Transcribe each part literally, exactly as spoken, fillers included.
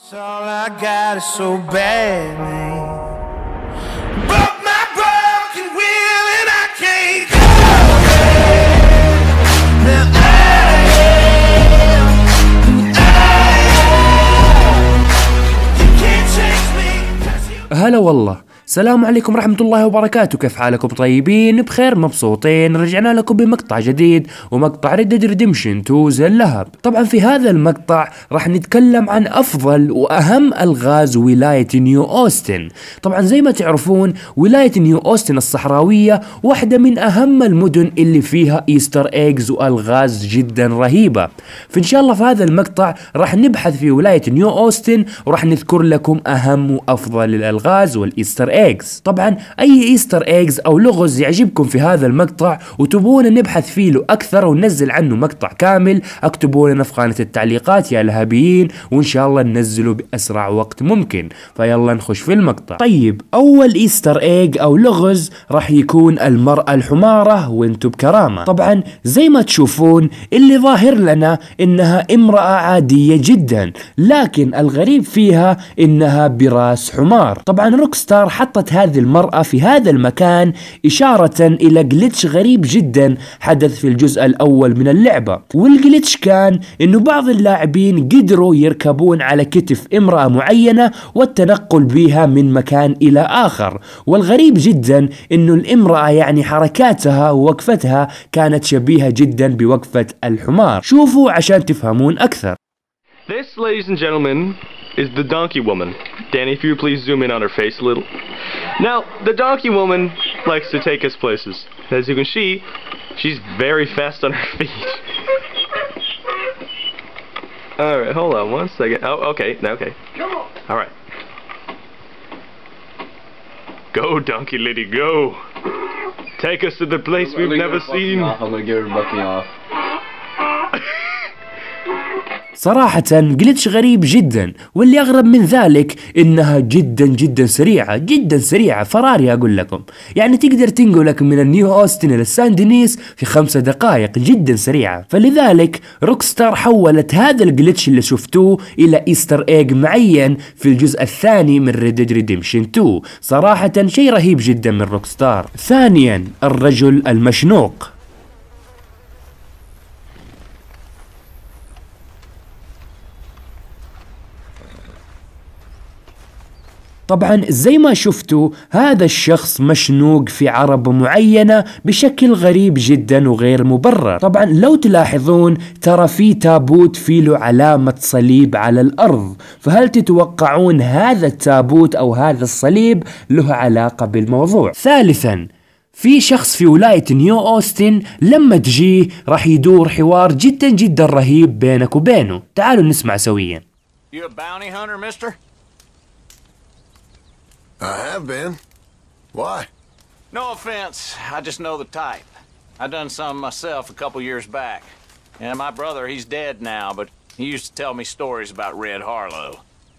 هلا والله، السلام عليكم ورحمة الله وبركاته. كيف حالكم؟ طيبين بخير مبسوطين؟ رجعنا لكم بمقطع جديد ومقطع Red Dead Redemption تو زي اللهب. طبعا في هذا المقطع راح نتكلم عن افضل واهم الغاز ولاية نيو أوستن. طبعا زي ما تعرفون ولاية نيو أوستن الصحراوية واحدة من اهم المدن اللي فيها ايستر ايجز والغاز جدا رهيبة. فان شاء الله في هذا المقطع راح نبحث في ولاية نيو أوستن وراح نذكر لكم اهم وافضل الالغاز والايستر ايجز. طبعا اي ايستر ايجز او لغز يعجبكم في هذا المقطع وتبون نبحث فيه له اكثر وننزل عنه مقطع كامل، اكتبوا لنا في خانة التعليقات يا لهبيين وان شاء الله ننزله باسرع وقت ممكن. فيلا نخش في المقطع. طيب اول ايستر ايج او لغز راح يكون المرأة الحمارة وانتو بكرامة. طبعا زي ما تشوفون اللي ظاهر لنا انها امرأة عادية جدا، لكن الغريب فيها انها براس حمار. طبعا روكستار حطت هذه المرأة في هذا المكان إشارة إلى جليتش غريب جدا حدث في الجزء الأول من اللعبة، والجليتش كان إنه بعض اللاعبين قدروا يركبون على كتف امرأة معينة والتنقل بها من مكان إلى آخر. والغريب جدا إنه الامرأة يعني حركاتها ووقفتها كانت شبيهة جدا بوقفة الحمار. شوفوا عشان تفهمون أكثر. This, ladies and gentlemen, is the donkey woman. Danny, if you would please zoom in on her face a little. Now, the donkey woman likes to take us places. As you can see, she's very fast on her feet. Alright, hold on one second. Oh, okay, okay. Come on. Alright. Go, donkey lady, go. Take us to the place we've never seen. I'm gonna give her bucking off. صراحة جليتش غريب جدا، واللي أغرب من ذلك إنها جدا جدا سريعة جدا سريعة. فراري أقول لكم، يعني تقدر تنقلك من النيو أوستن إلى سان دينيس في خمسة دقائق، جدا سريعة. فلذلك روكستار حولت هذا الجليتش اللي شفتوه إلى إيستر إيج معين في الجزء الثاني من Red Dead Redemption تو. صراحة شيء رهيب جدا من روكستار. ثانيا الرجل المشنوق. طبعا زي ما شفتوا هذا الشخص مشنوق في عربة معينة بشكل غريب جدا وغير مبرر. طبعا لو تلاحظون ترى في تابوت فيه له علامة صليب على الأرض، فهل تتوقعون هذا التابوت أو هذا الصليب له علاقة بالموضوع؟ ثالثا في شخص في ولاية نيو أوستن لما تجيه راح يدور حوار جدا جدا رهيب بينك وبينه. تعالوا نسمع سويا. You a bounty hunter, mister? I have been. Why? No offense, I just know the type. I done some myself a couple years back. And my brother, he's dead now, but he used to tell me stories about Red Harlow.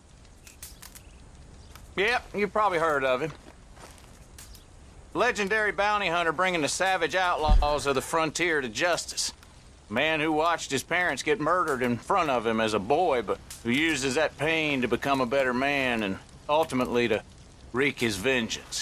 Yep, you've probably heard of him. Legendary bounty hunter bringing the savage outlaws of the frontier to justice. Man who watched his parents get murdered in front of him as a boy, but who uses that pain to become a better man and ultimately to wreak his vengeance.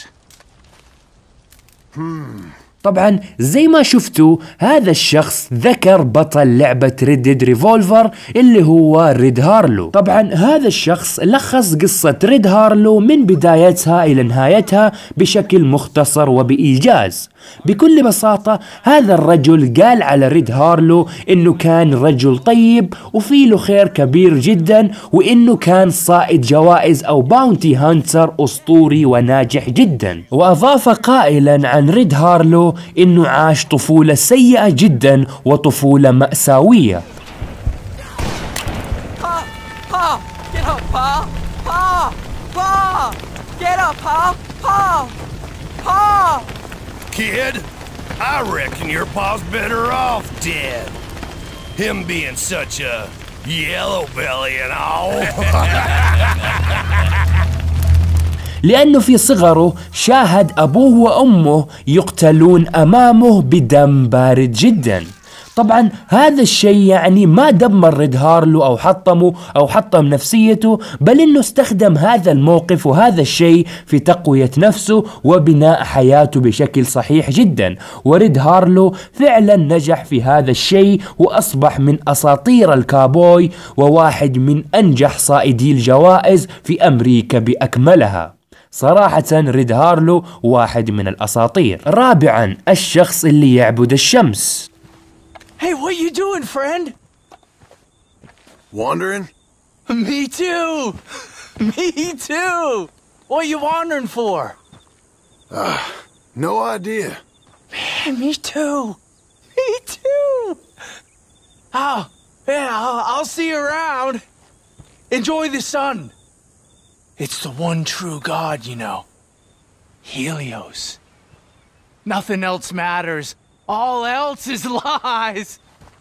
Hmm. طبعا زي ما شفتوا هذا الشخص ذكر بطل لعبة Red Dead Revolver اللي هو ريد هارلو. طبعا هذا الشخص لخص قصة ريد هارلو من بدايتها إلى نهايتها بشكل مختصر وبإيجاز. بكل بساطة هذا الرجل قال على ريد هارلو إنه كان رجل طيب وفي له خير كبير جدا، وإنه كان صائد جوائز أو باونتي هانتر أسطوري وناجح جدا. وأضاف قائلا عن ريد هارلو إنه عاش طفولة سيئة جدا وطفولة مأساوية. Pa, Pa, get up, Pa, Pa, Pa, get up, Pa, Pa, Pa. Kid, I reckon your pa's better off dead. Him being such a yellow belly and all. لأنه في صغره شاهد أبوه وأمه يقتلون أمامه بدم بارد جدا. طبعا هذا الشيء يعني ما دمر ريد هارلو أو حطمه أو حطم نفسيته، بل إنه استخدم هذا الموقف وهذا الشيء في تقوية نفسه وبناء حياته بشكل صحيح جدا. وريد هارلو فعلا نجح في هذا الشيء وأصبح من أساطير الكابوي وواحد من أنجح صائدي الجوائز في أمريكا بأكملها. صراحة ريد هارلو واحد من الأساطير. رابعا الشخص اللي يعبد الشمس. Hey, what you doing, friend? Wandering? Me too! Me too! What you wandering for? Uh, no idea. Man, me too! Me too! Oh, yeah, I'll, I'll see you around. Enjoy the sun. It's the one true God, you know. Helios. Nothing else matters. All else is lies.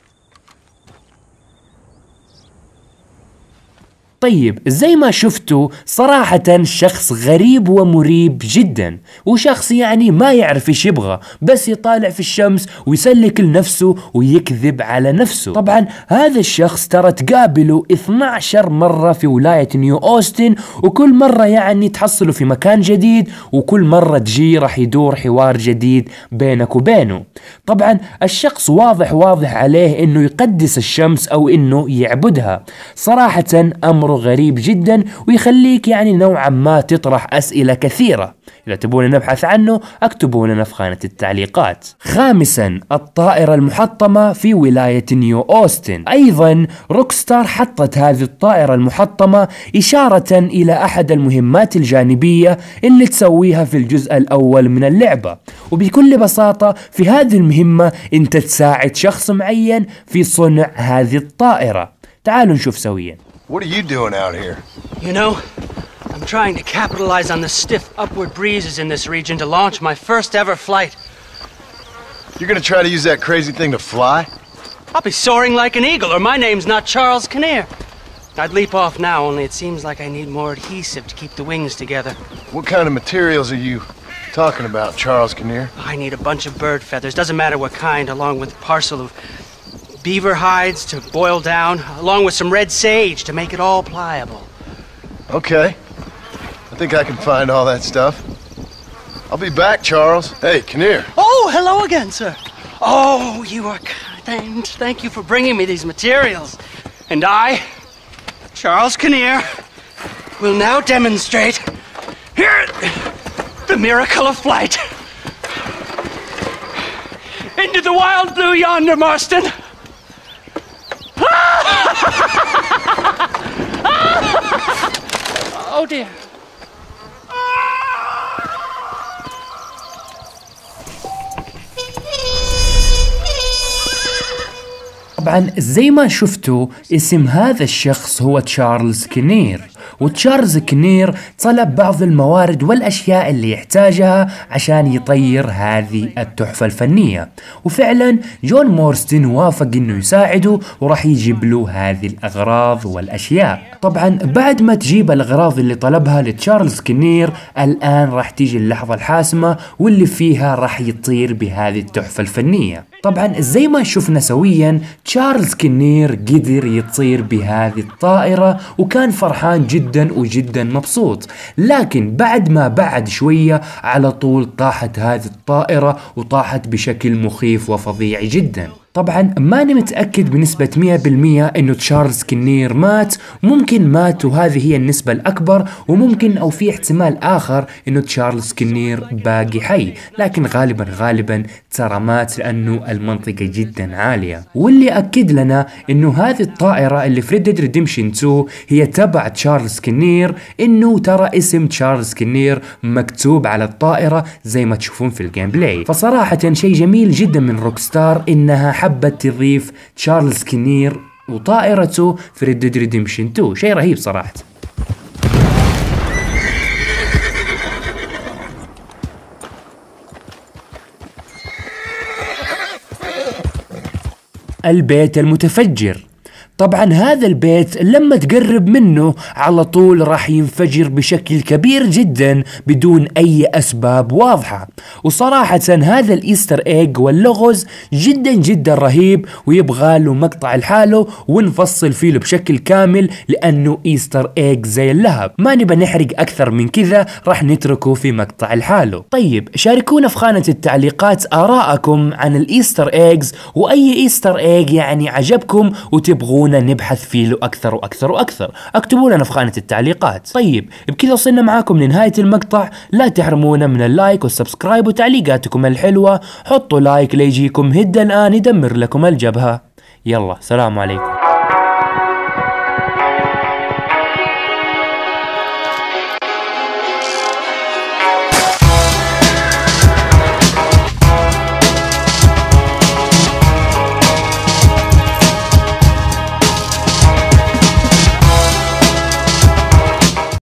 طيب زي ما شفتوا صراحة شخص غريب ومريب جدا، وشخص يعني ما يعرف ايش يبغى، بس يطالع في الشمس ويسلك لنفسه ويكذب على نفسه. طبعا هذا الشخص ترى تقابله اثنتي عشرة مرة في ولاية نيو أوستن، وكل مرة يعني تحصله في مكان جديد، وكل مرة تجي راح يدور حوار جديد بينك وبينه. طبعا الشخص واضح واضح عليه انه يقدس الشمس او انه يعبدها. صراحة امر غريب جدا ويخليك يعني نوعا ما تطرح أسئلة كثيرة. إذا تبون نبحث عنه اكتبوا لنا في خانة التعليقات. خامسا الطائرة المحطمة في ولاية نيو أوستن. أيضا روكستار حطت هذه الطائرة المحطمة إشارة إلى أحد المهمات الجانبية اللي تسويها في الجزء الأول من اللعبة، وبكل بساطة في هذه المهمة أنت تساعد شخص معين في صنع هذه الطائرة. تعالوا نشوف سويا. What are you doing out here? You know, I'm trying to capitalize on the stiff upward breezes in this region to launch my first ever flight. You're gonna try to use that crazy thing to fly? I'll be soaring like an eagle, or my name's not Charles Kinnear. I'd leap off now, only it seems like I need more adhesive to keep the wings together. What kind of materials are you talking about, Charles Kinnear? I need a bunch of bird feathers, doesn't matter what kind, along with a parcel of beaver hides to boil down, along with some red sage to make it all pliable. Okay. I think I can find all that stuff. I'll be back, Charles. Hey, Kinnear. Oh, hello again, sir. Oh, you are kind. Thank you for bringing me these materials. And I, Charles Kinnear, will now demonstrate here the miracle of flight. Into the wild blue yonder, Marston. Oh dear. طبعا زي ما شفتوا اسم هذا الشخص هو تشارلز كينير، وتشارلز كينير طلب بعض الموارد والأشياء اللي يحتاجها عشان يطير هذه التحفة الفنية، وفعلا جون مورستن وافق انه يساعده وراح يجيب له هذه الأغراض والأشياء. طبعا بعد ما تجيب الأغراض اللي طلبها لتشارلز كينير، الآن راح تيجي اللحظة الحاسمة واللي فيها راح يطير بهذه التحفة الفنية. طبعا زي ما شفنا سويا تشارلز كينير قدر يطير بهذه الطائرة وكان فرحان جدا وجدا مبسوط، لكن بعد ما بعد شوية على طول طاحت هذه الطائرة وطاحت بشكل مخيف وفظيع جدا. طبعا ماني متأكد بنسبة مية بالمية انه تشارلز كينير مات، ممكن مات وهذه هي النسبة الأكبر، وممكن او في احتمال آخر انه تشارلز كينير باقي حي، لكن غالبا غالبا ترى مات لأنه المنطقة جدا عالية. واللي أكد لنا انه هذه الطائرة اللي في Red Dead Redemption تو هي تبع تشارلز كينير، انه ترى اسم تشارلز كينير مكتوب على الطائرة زي ما تشوفون في الجيم بلاي. فصراحة شيء جميل جدا من روكستار انها حبت تضيف تشارلز كينير وطائرته في Red Dead Redemption تو، شيء رهيب صراحة. البيت المتفجر. طبعا هذا البيت لما تقرب منه على طول راح ينفجر بشكل كبير جدا بدون اي اسباب واضحة. وصراحة هذا الايستر ايج واللغز جدا جدا رهيب، ويبغى له مقطع لحاله ونفصل فيه بشكل كامل لانه ايستر ايج زي اللهب، ما نبى نحرق اكثر من كذا، راح نتركه في مقطع لحاله. طيب شاركونا في خانة التعليقات آراءكم عن الايستر ايجز، واي ايستر ايج يعني عجبكم وتبغونا نبحث فيه له اكثر واكثر واكثر، اكتبوا لنا في خانة التعليقات. طيب بكذا وصلنا معاكم لنهاية المقطع، لا تحرمونا من اللايك والسبسكرايب وتعليقاتكم الحلوة، حطوا لايك ليجيكم هد الان يدمر لكم الجبهة. يلا سلام عليكم.